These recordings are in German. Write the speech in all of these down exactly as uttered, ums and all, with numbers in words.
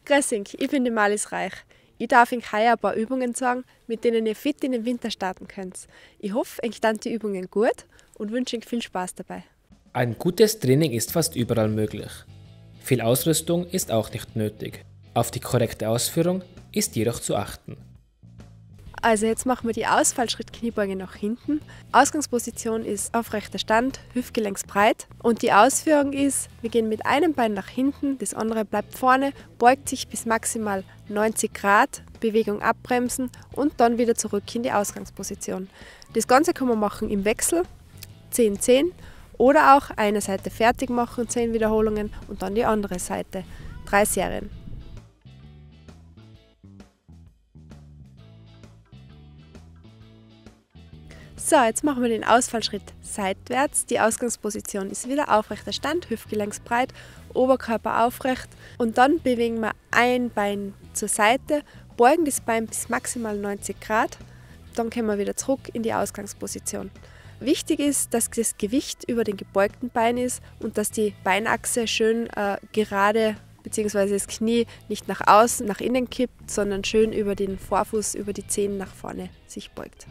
Grüß euch, ich bin die Malis Reich. Ich darf euch heuer ein paar Übungen sagen, mit denen ihr fit in den Winter starten könnt. Ich hoffe, euch dann die Übungen gut und wünsche euch viel Spaß dabei. Ein gutes Training ist fast überall möglich. Viel Ausrüstung ist auch nicht nötig. Auf die korrekte Ausführung ist jedoch zu achten. Also jetzt machen wir die Ausfallschritt-Kniebeuge nach hinten. Ausgangsposition ist aufrechter Stand, hüftgelenksbreit. Und die Ausführung ist, wir gehen mit einem Bein nach hinten, das andere bleibt vorne, beugt sich bis maximal neunzig Grad, Bewegung abbremsen und dann wieder zurück in die Ausgangsposition. Das Ganze kann man machen im Wechsel, zehn zehn, oder auch eine Seite fertig machen, zehn Wiederholungen und dann die andere Seite, drei Serien. So, jetzt machen wir den Ausfallschritt seitwärts. Die Ausgangsposition ist wieder aufrechter Stand, hüftgelenksbreit, Oberkörper aufrecht und dann bewegen wir ein Bein zur Seite, beugen das Bein bis maximal neunzig Grad, dann kommen wir wieder zurück in die Ausgangsposition. Wichtig ist, dass das Gewicht über den gebeugten Bein ist und dass die Beinachse schön äh, gerade bzw. das Knie nicht nach außen, nach innen kippt, sondern schön über den Vorfuß, über die Zehen nach vorne sich beugt.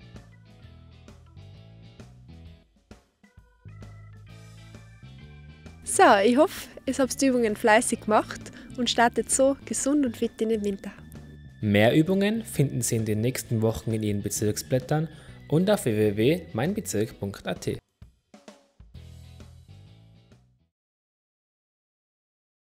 So, ich hoffe, ihr habt die Übungen fleißig gemacht und startet so gesund und fit in den Winter. Mehr Übungen finden Sie in den nächsten Wochen in Ihren Bezirksblättern und auf w w w punkt mein bezirk punkt a t.